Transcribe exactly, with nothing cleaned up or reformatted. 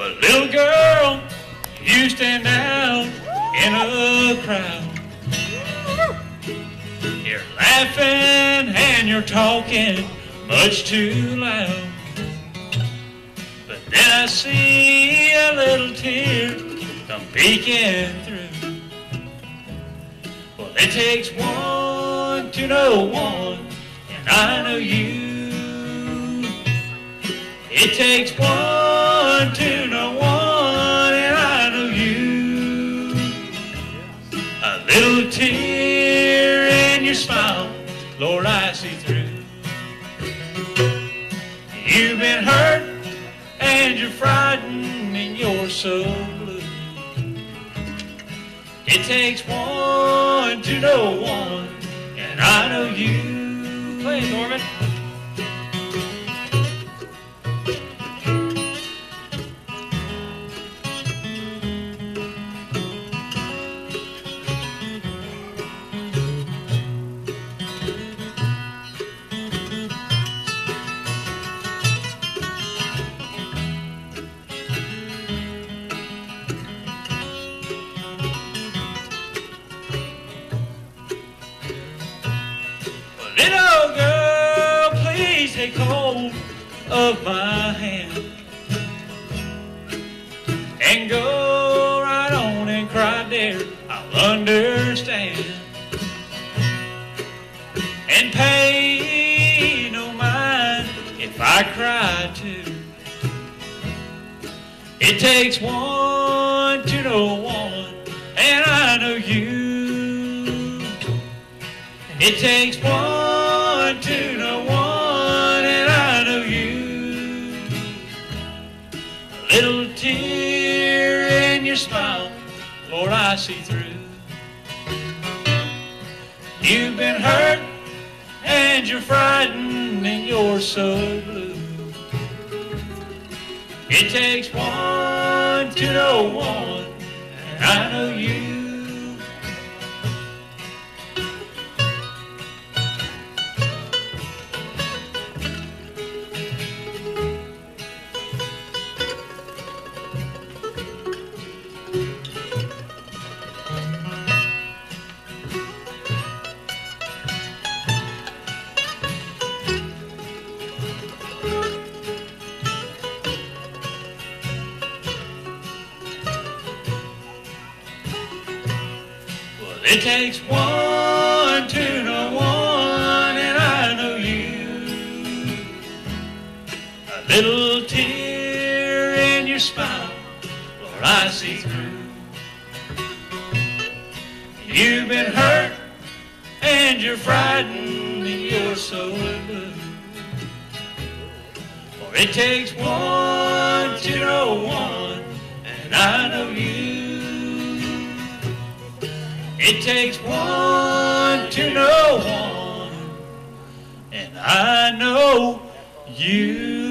But little girl, you stand out in a crowd. You're laughing and you're talking much too loud. But then I see a little tear come peeking through. Well, it takes one to know one, and I know you. It takes one to know one, and I know you. A little tear in your smile, Lord, I see through. You've been hurt and you're frightened and you're so blue. It takes one to know one, and I know you. Play it, Norman. Little girl, please take hold of my hand and go right on and cry, dear, I'll understand. And pay no mind if I cry too. It takes one to know one, and I know you. It takes one to know one, and I know you. A little tear in your smile, Lord, I see through. You've been hurt and you're frightened and you're so blue. It takes one to know one, and I know you. It takes one to know one, and I know you. A little tear in your smile, Lord, I see through. You've been hurt and you're frightened and you're so blue. For it takes one to know one, and I know you. It takes one to know one, and I know you.